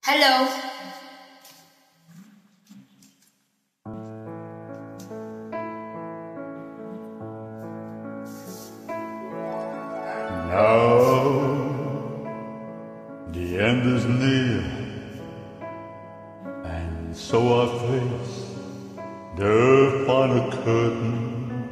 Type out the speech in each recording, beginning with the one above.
Hello. Now the end is near, and so I face the final curtain.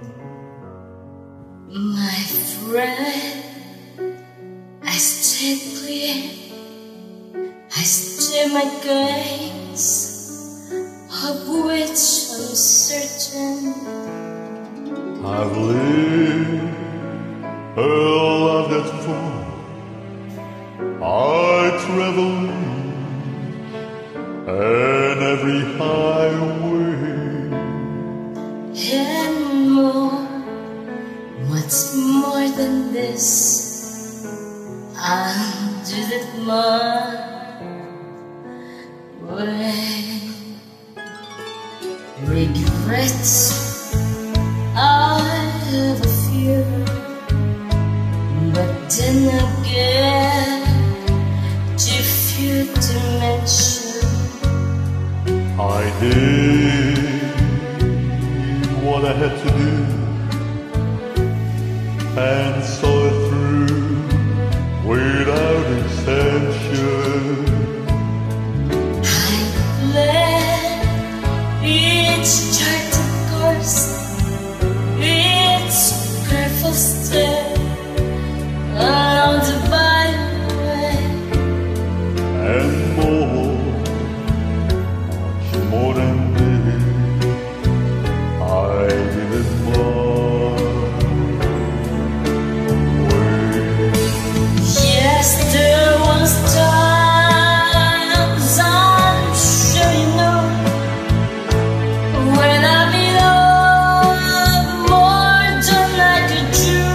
My friend, I stay clear, I stay my gaze, of which I'm certain. I've lived a life that's full. I travel in every highway, And more, what's more than this? I'll do that my way. Regrets, I have a few, but then again, too few to mention. I did what I had to do, and saw it through without exception. I led each charted course, each careful step along the byway. And much more than this, I did it my way. Yes, there was times, I'm sure you know, when I belonged more than I could do.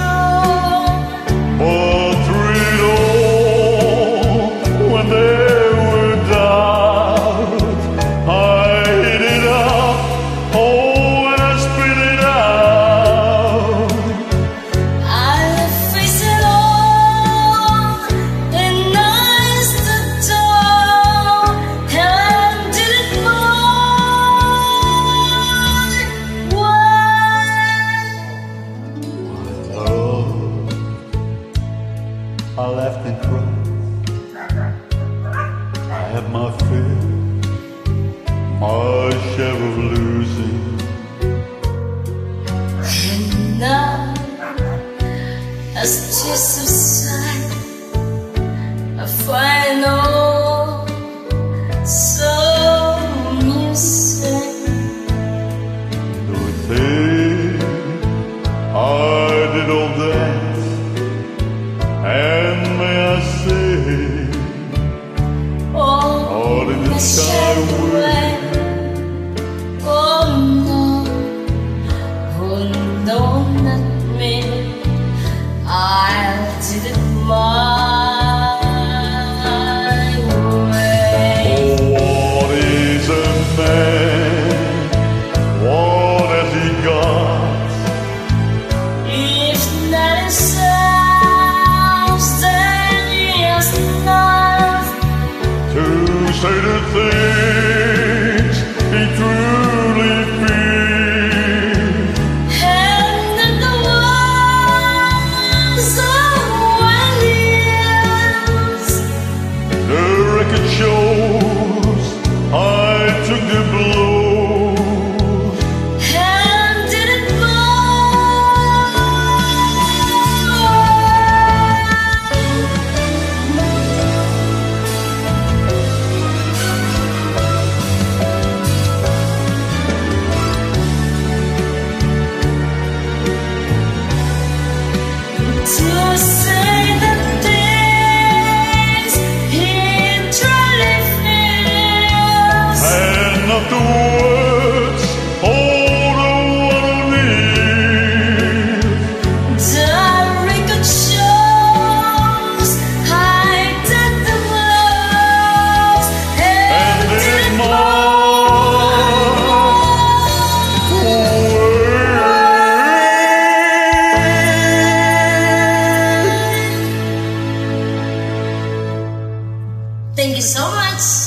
But through it all, when there were doubts, I hid it up, oh, and I spit it out. I'll face it all, and I stood tall and did it my way. Love, I laughed and cried. I had my fill, my share of losing. And now, as tears subside, I find all so amusing. Do you think I did all that? And may I say, All in the the sky shadowway. Oh no, not me. I'll do it my way. what is a man? What has he got? If not himself, then he has enough. To say the things he truly feels. And in the words of Williams, The record shows I took the blows. and did it my to say the things he truly feels. And not the words, all the one on me. The record shows I did the blows and And did did it my my Thank you so much.